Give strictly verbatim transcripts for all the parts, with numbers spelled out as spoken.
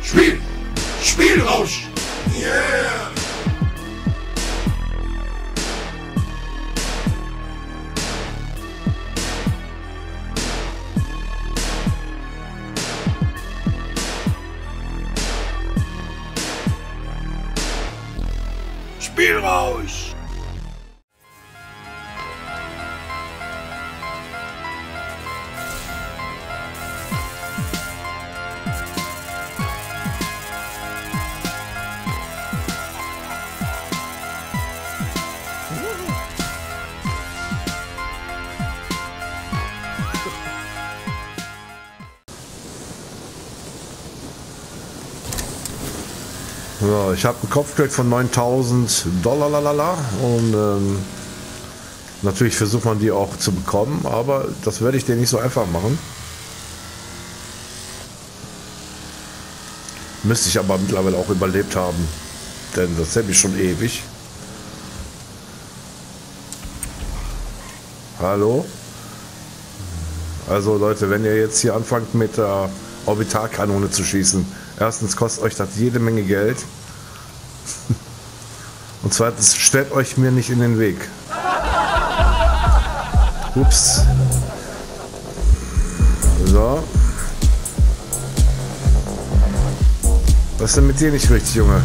Spiel! Spielrausch! Yeah! Spielrausch! So, ich habe ein Kopfgeld von neuntausend Dollar lalala, und ähm, natürlich versucht man die auch zu bekommen, aber das werde ich dir nicht so einfach machen. Müsste ich aber mittlerweile auch überlebt haben, denn das hätte ich schon ewig. Hallo? Also Leute, wenn ihr jetzt hier anfangt mit der Orbitalkanone zu schießen, erstens kostet euch das jede Menge Geld und zweitens stellt euch mir nicht in den Weg. Ups. So. Was ist denn mit dir nicht richtig, Junge?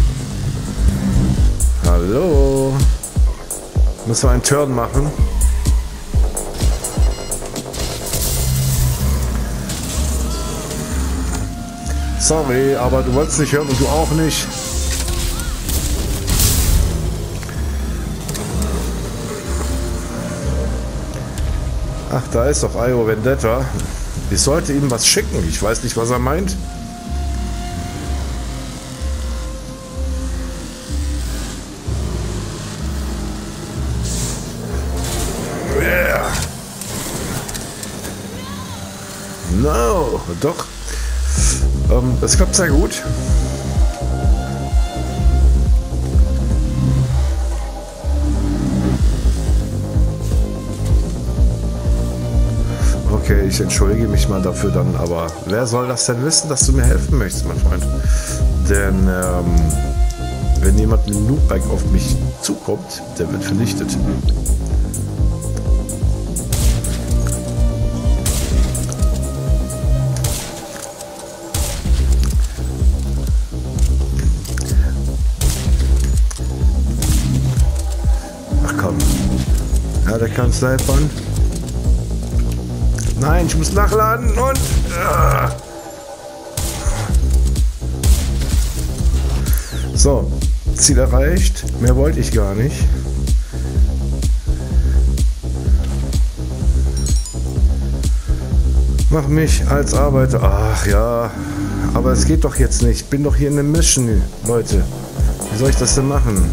Hallo? Müssen wir einen Turn machen? Sorry, aber du wolltest nicht hören und du auch nicht. Ach, da ist doch Io Vendetta. Ich sollte ihm was schicken. Ich weiß nicht, was er meint. Yeah. No, doch. Ähm, das klappt sehr gut. Okay, ich entschuldige mich mal dafür dann, aber wer soll das denn wissen, dass du mir helfen möchtest, mein Freund? Denn ähm, wenn jemand mit einem Noobbike auf mich zukommt, der wird vernichtet. Ach komm. Ja, der kann snipern. Nein, ich muss nachladen und... Uh. So, Ziel erreicht. Mehr wollte ich gar nicht. Mach mich als Arbeiter. Ach ja, aber es geht doch jetzt nicht. Ich bin doch hier in der Mission, Leute. Wie soll ich das denn machen?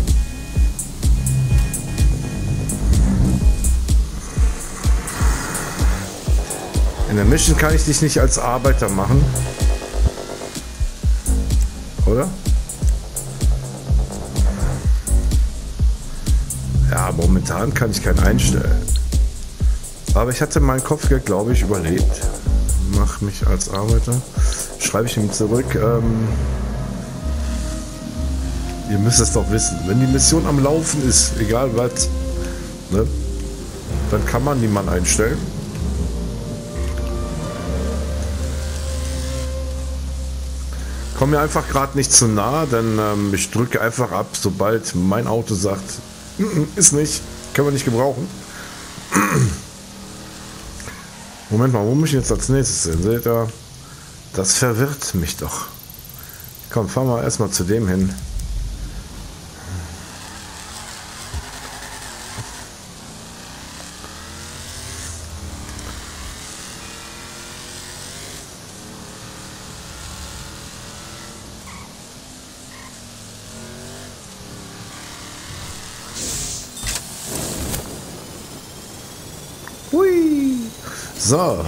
In der Mission kann ich dich nicht als Arbeiter machen. Oder? Ja, momentan kann ich keinen einstellen. Aber ich hatte mein Kopfgeld, glaube ich, überlebt. Mach mich als Arbeiter. Schreibe ich ihm zurück. Ähm, ihr müsst es doch wissen. Wenn die Mission am Laufen ist, egal was, ne, dann kann man niemanden einstellen. Komm mir einfach gerade nicht zu nah, denn ähm, ich drücke einfach ab, sobald mein Auto sagt, mm -mm, ist nicht, können wir nicht gebrauchen. Moment mal, wo muss ich jetzt als nächstes hin? Seht ihr? Das verwirrt mich doch. Komm, fahren wir erstmal zu dem hin. Hui. So.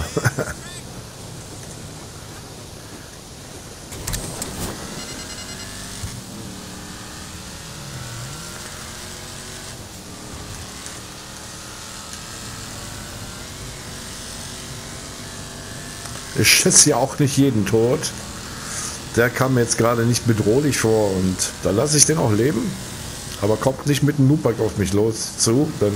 Ich schätze ja auch nicht jeden tot. Der kam mir jetzt gerade nicht bedrohlich vor und da lasse ich den auch leben. Aber kommt nicht mit einem Noobbike auf mich los zu, denn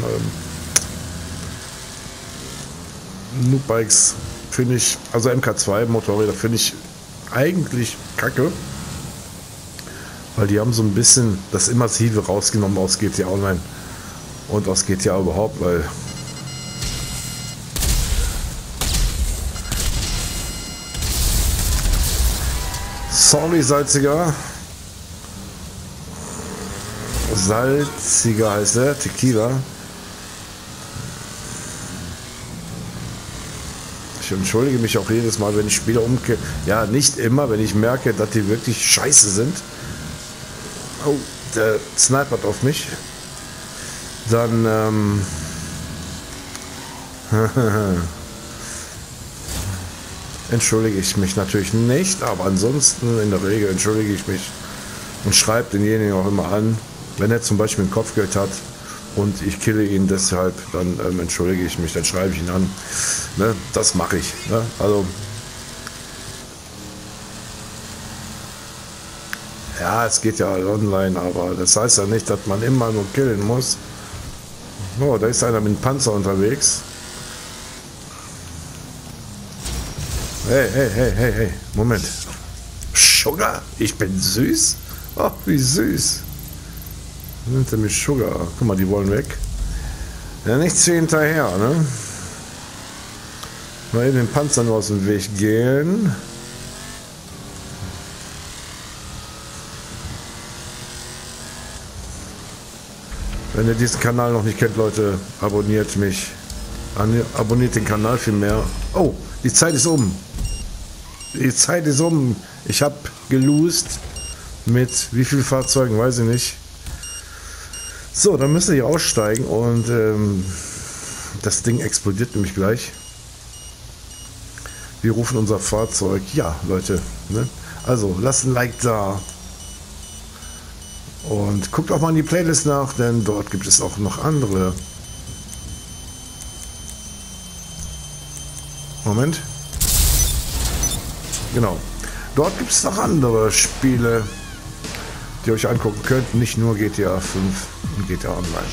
ähm, Noobbikes finde ich, also M K zwei Motorräder finde ich eigentlich kacke. Weil die haben so ein bisschen das Immersive rausgenommen aus G T A Online und aus G T A überhaupt, weil sorry, salziger. Salziger heißt der, Tequila. Ich entschuldige mich auch jedes Mal, wenn ich Spieler umkehre. Ja, nicht immer, wenn ich merke, dass die wirklich scheiße sind. Oh, der snipert auf mich. Dann, ähm... entschuldige ich mich natürlich nicht, aber ansonsten in der Regel entschuldige ich mich und schreibe denjenigen auch immer an, wenn er zum Beispiel ein Kopfgeld hat und ich kille ihn deshalb, dann ähm, entschuldige ich mich, dann schreibe ich ihn an. Ne, das mache ich. Ne? Also ja, es geht ja online, aber das heißt ja nicht, dass man immer nur killen muss. Oh, da ist einer mit einem Panzer unterwegs. Hey, hey, hey, hey, hey, Moment. Sugar? Ich bin süß? Ach, wie süß. Sind sie mit Sugar? Guck mal, die wollen weg. Ja, nichts wie hinterher, ne? Mal eben den Panzer nur aus dem Weg gehen. Wenn ihr diesen Kanal noch nicht kennt, Leute, abonniert mich. Abonniert den Kanal viel mehr. Oh, die Zeit ist um. Die Zeit ist um. Ich habe gelost mit wie vielen Fahrzeugen, weiß ich nicht. So, dann müsst ihr hier aussteigen und ähm, das Ding explodiert nämlich gleich. Wir rufen unser Fahrzeug. Ja, Leute. Ne? Also, lasst ein Like da. Und guckt auch mal in die Playlist nach, denn dort gibt es auch noch andere. Moment. Genau. Dort gibt es noch andere Spiele, die ihr euch angucken könnt. Nicht nur G T A fünf und G T A Online.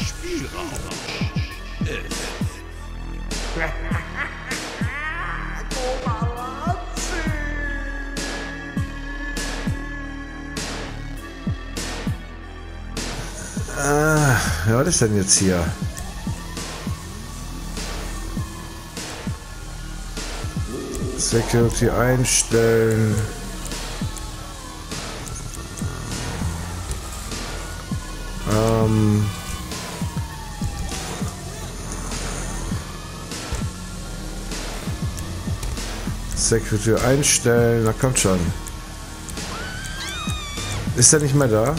Ah, ja, was ist denn jetzt hier? Security einstellen. Ähm. Security einstellen. Na kommt schon. Ist er nicht mehr da?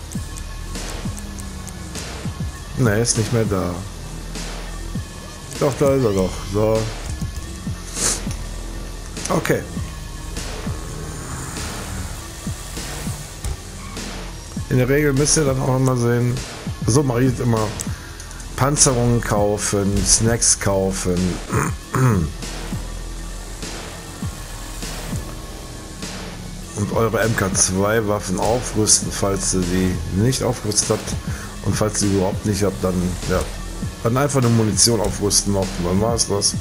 Ne, ist nicht mehr da. Doch, da ist er doch. So. Okay. In der Regel müsst ihr dann auch immer sehen, so mache ich es immer, Panzerungen kaufen, Snacks kaufen. Und eure M K zwei Waffen aufrüsten, falls ihr die nicht aufgerüstet habt. Und falls ihr die überhaupt nicht habt, dann, ja, dann einfach eine Munition aufrüsten noch. Und dann war es das.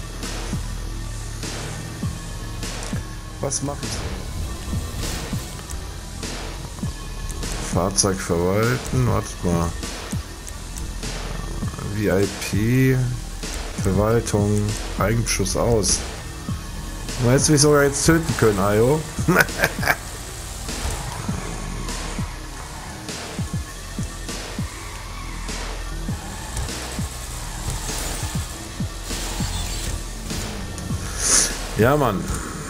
Was mache ich so? Fahrzeug verwalten, wartet mal. V I P, Verwaltung, Eigenbeschuss aus. Man hätte mich sogar jetzt töten können, Ayo. Ja, Mann.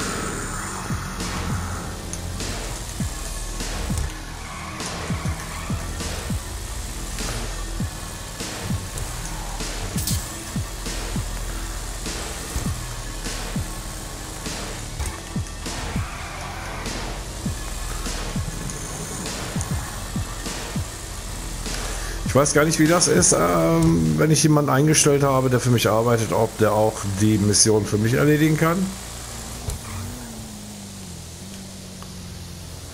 Ich weiß gar nicht, wie das ist, ähm, wenn ich jemanden eingestellt habe, der für mich arbeitet, ob der auch die Mission für mich erledigen kann.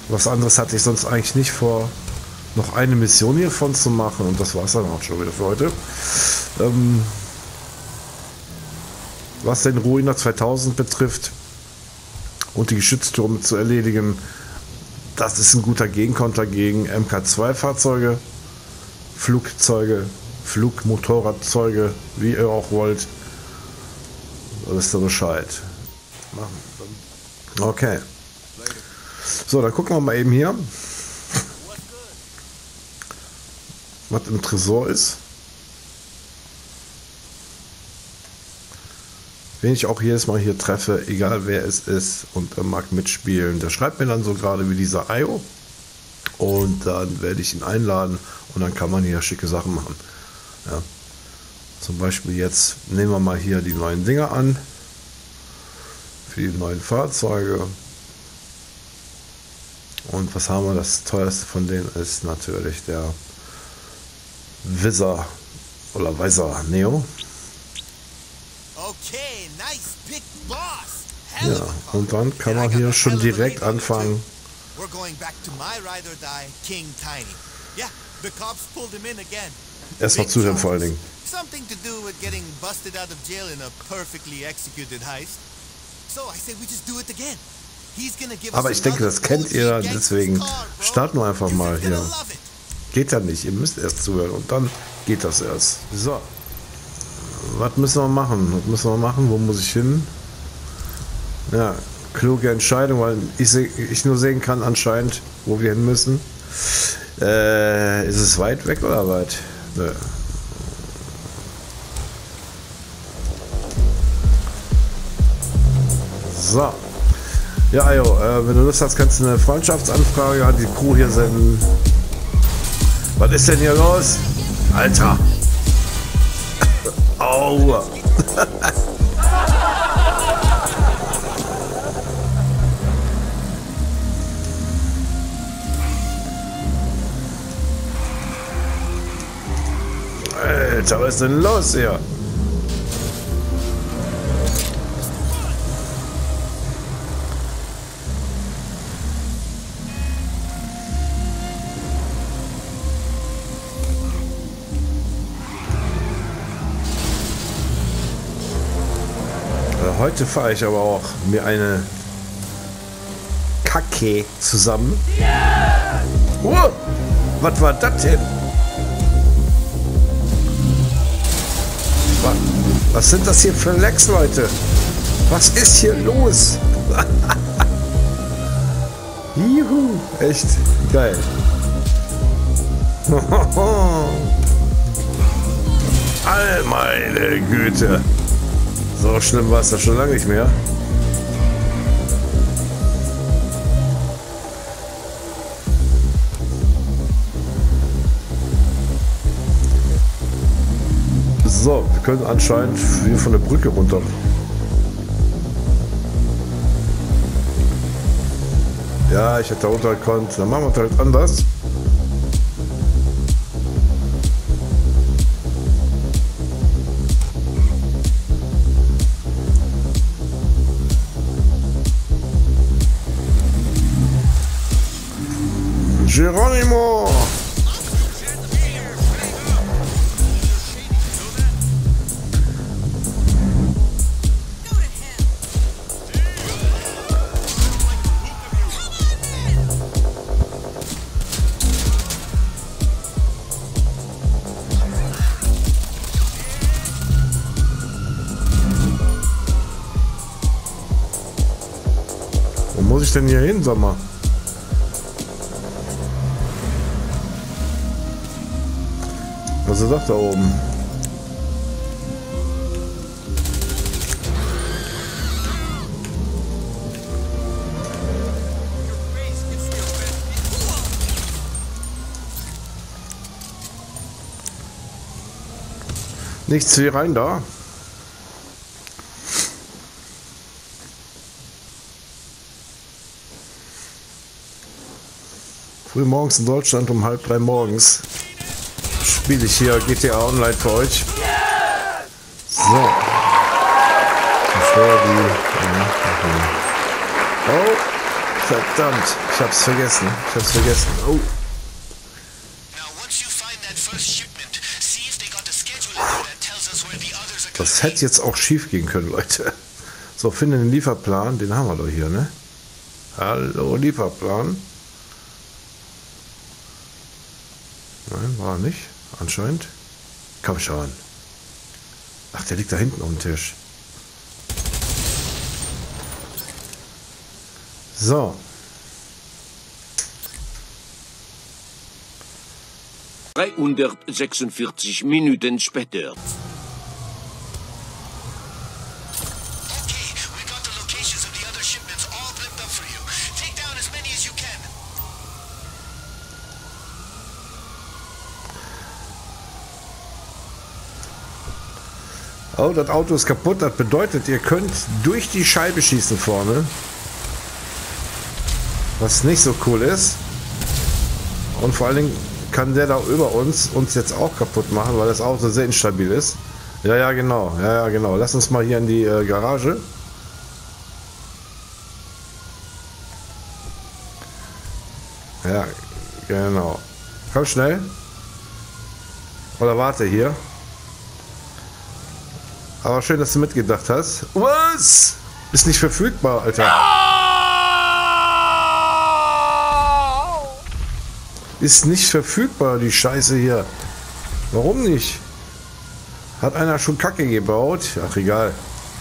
Was anderes hatte ich sonst eigentlich nicht vor, noch eine Mission hiervon zu machen. Und das war es dann auch schon wieder für heute. Ähm, was den Ruiner zweitausend betrifft und die Geschütztürme zu erledigen, das ist ein guter Gegenkonter gegen M K zwei Fahrzeuge, Flugzeuge, Flugmotorradzeuge, wie ihr auch wollt. Da wisst ihr Bescheid. Okay. So, dann gucken wir mal eben hier, was im Tresor ist. Wen ich auch jedes Mal hier treffe, egal wer es ist und er mag mitspielen, der schreibt mir dann so gerade wie dieser I O und dann werde ich ihn einladen und dann kann man hier schicke Sachen machen. Ja. Zum Beispiel jetzt nehmen wir mal hier die neuen Dinger an für die neuen Fahrzeuge. Und was haben wir? Das teuerste von denen ist natürlich der Visor oder Visor Neo. Okay, nice big boss. Ja, und dann kann man hier schon direkt anfangen. We're going back to my ride or die, King Tiny. Yeah, the cops pulled him in again. Erstmal zuhören vor allen Dingen. Something to do with getting busted out of jail in a perfectly executed heist. So I say we just do it again. He's gonna give us. Aber ich denke, das kennt ihr, deswegen starten wir einfach mal hier. Geht ja nicht, ihr müsst erst zuhören und dann geht das erst. So. Was müssen wir machen? Was müssen wir machen? Wo muss ich hin? Ja, kluge Entscheidung, weil ich, ich nur sehen kann anscheinend, wo wir hin müssen. Äh, ist es weit weg oder weit? Nö. So. Ja, Ayo, äh, wenn du Lust hast, kannst du eine Freundschaftsanfrage an die Crew hier senden. Was ist denn hier los? Alter! Aua! Alter, was ist denn los hier? Heute fahre ich aber auch mir eine Kacke zusammen. Yeah! Oh, was war das denn? Was, was sind das hier für Lecks, Leute? Was ist hier los? Juhu, echt geil. All meine Güte. So schlimm war es ja schon lange nicht mehr. So, wir können anscheinend hier von der Brücke runter. Ja, ich hätte da runter gekonnt. Dann machen wir es halt anders. Geronimo! Wo muss ich denn hier hin, sag mal? Was ist das da oben? Nichts hier rein da. Früh morgens in Deutschland um halb drei morgens spiele ich hier G T A Online für euch. So. Bevor die. Oh. Verdammt, ich hab's vergessen. Ich hab's vergessen. Oh. Das hätte jetzt auch schief gehen können, Leute. So, finde den Lieferplan. Den haben wir doch hier, ne? Hallo, Lieferplan. Nein, war er nicht. Anscheinend. Komm schon. Ach, der liegt da hinten auf dem Tisch. So. dreihundertsechsundvierzig Minuten später. Oh, das Auto ist kaputt. Das bedeutet, ihr könnt durch die Scheibe schießen vorne. Was nicht so cool ist. Und vor allen Dingen kann der da über uns uns jetzt auch kaputt machen, weil das Auto sehr instabil ist. Ja, ja, genau. Ja, ja, genau. Lass uns mal hier in die äh, Garage. Ja, genau. Komm schnell. Oder warte hier. Aber schön, dass du mitgedacht hast. Was? Ist nicht verfügbar, Alter. Ist nicht verfügbar, die Scheiße hier. Warum nicht? Hat einer schon Kacke gebaut? Ach, egal.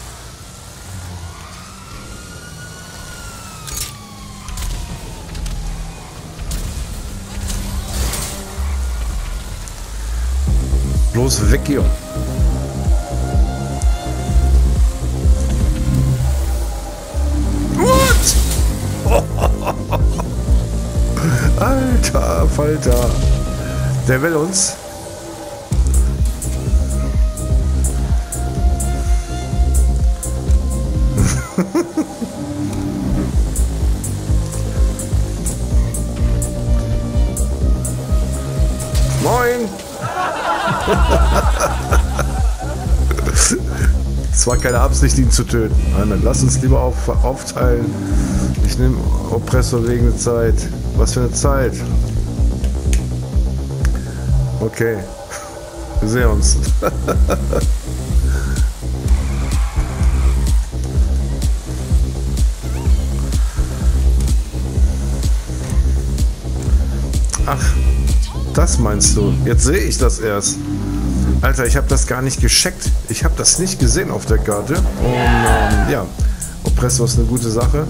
Bloß weg hier. Alter Falter. Der will uns. Moin. Es war keine Absicht, ihn zu töten. Nein, dann lass uns lieber auf, aufteilen. Ich nehme Oppressor wegen der Zeit. Was für eine Zeit? Okay. Wir sehen uns. Ach, das meinst du? Jetzt sehe ich das erst. Alter, ich habe das gar nicht gescheckt. Ich habe das nicht gesehen auf der Karte. Und ähm, ja, Oppressor ist eine gute Sache.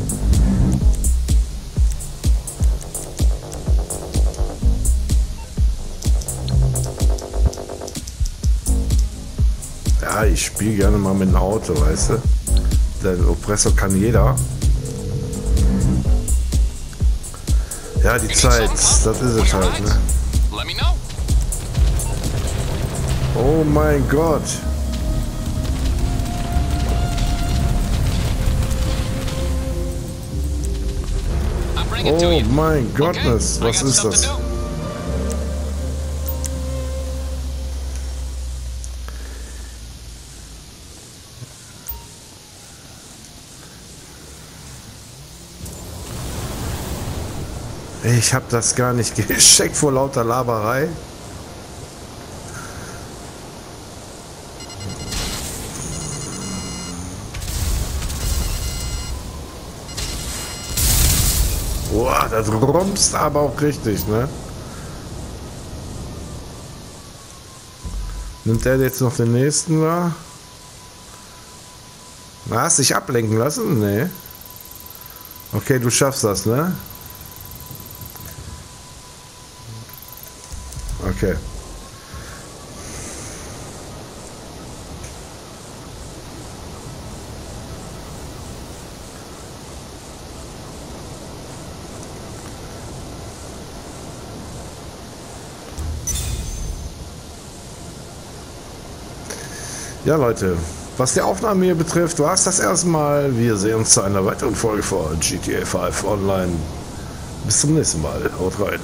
Ja, ich spiele gerne mal mit dem Auto, weißt du. Der Oppressor kann jeder. Ja, die Zeit, das ist es halt, ne? Oh mein Gott. Oh mein Gottness, was ist das? Ich habe das gar nicht gescheckt vor lauter Laberei. Boah, das rumpst aber auch richtig, ne? Nimmt er jetzt noch den nächsten da? Hast dich ablenken lassen? Nee. Okay, du schaffst das, ne? Okay. Ja, Leute, was die Aufnahme hier betrifft, war es das erstmal. Wir sehen uns zu einer weiteren Folge von G T A fünf Online. Bis zum nächsten Mal. Haut rein.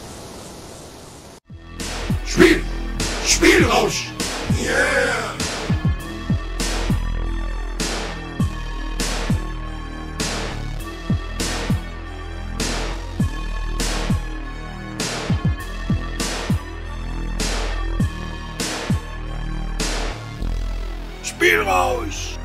Spiel! Spielrausch! Yeah! Spielrausch!